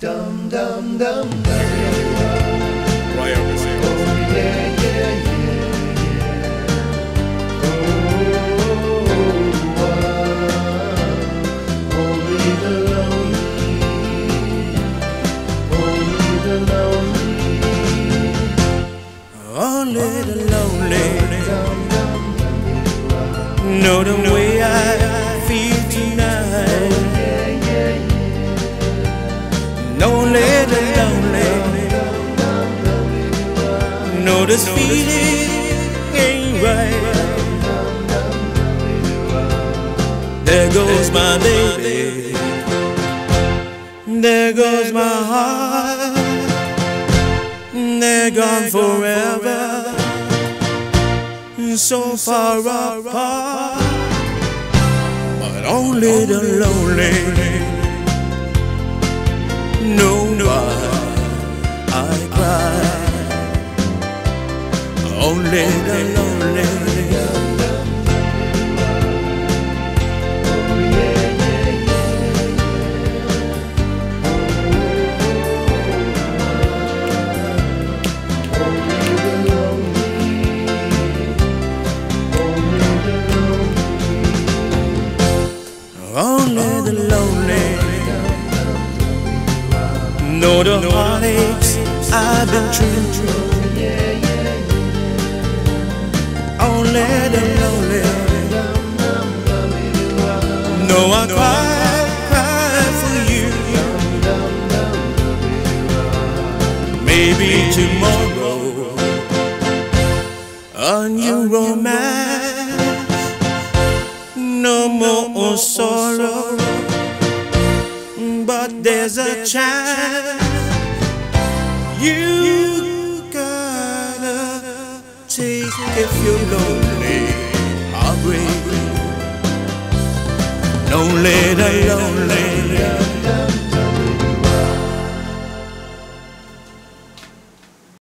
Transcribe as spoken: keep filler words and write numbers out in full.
Dum dum dum dum. Right up this Oh yeah yeah yeah yeah. Oh, uh, only the lonely, only the lonely, only the lonely dum dum dum. know the way I feel tonight. Only the lonely know this feeling ain't right. There goes my baby, there goes my heart, they're gone forever, so far apart. But only the lonely know why I cry. Only the lonely. Only the lonely know the heartaches I've been through. Only the lonely know I cry, cry for you. Maybe tomorrow a new romance, no more sorrow, but there's a chance. You gotta take if you're lonely, heartbreak. Lonely, the lonely.